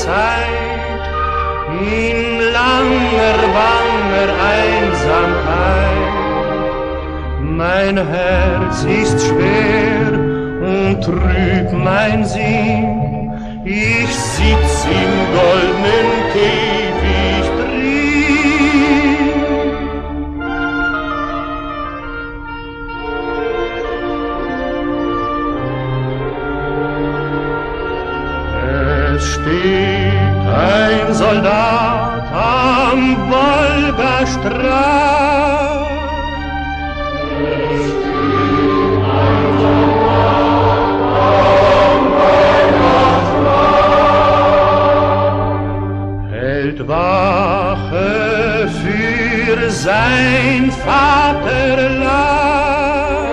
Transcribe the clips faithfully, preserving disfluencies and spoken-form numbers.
Zeit, in langer, banger Einsamkeit. Mein Herz ist schwer und trüb mein Sinn, ich sitz im goldenen Käfig drin. Es steht ein Soldat am Wolgastrand. Wache für sein Vaterland.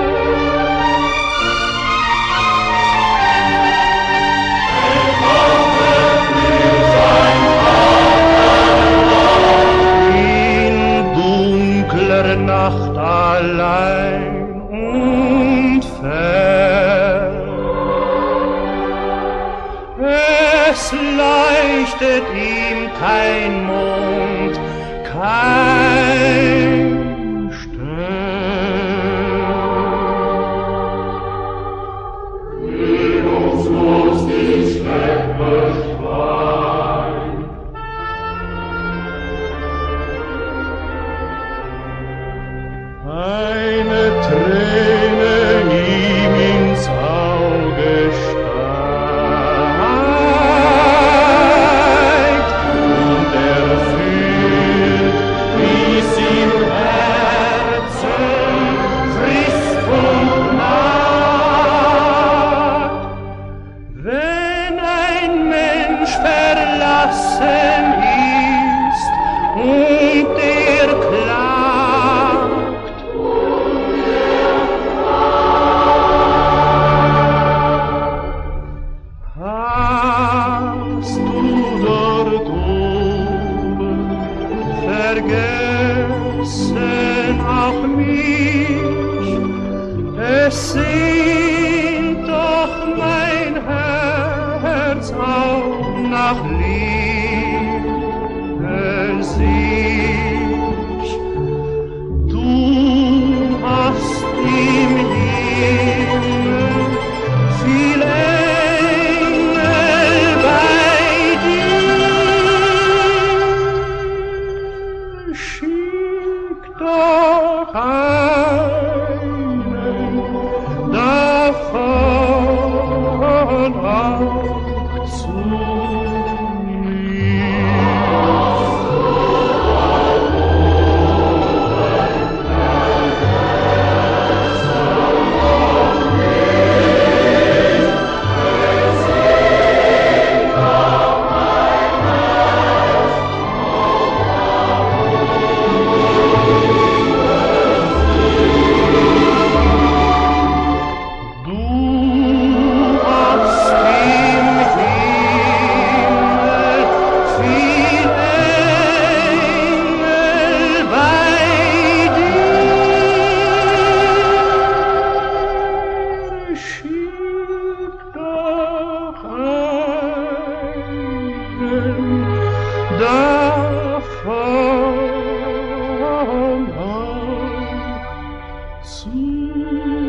In dunkler Nacht allein und fern. Es leuchtet ihm kein Mond, kein Stern. Bildungslos die Steppe schweigt. Eine Träne ihm ins Auge steigt und er fühlt, wie's im Herzen frisst und nagt. Wenn ein Mensch verlassen ist und er klagt, hast du dort oben vergessen auch mich? Es sehnt doch mein Herz auch nach Liebe sich. Du hast im Himmel viel Engel bei dir. Schick doch einen davon auch zu mir. Davon auch zu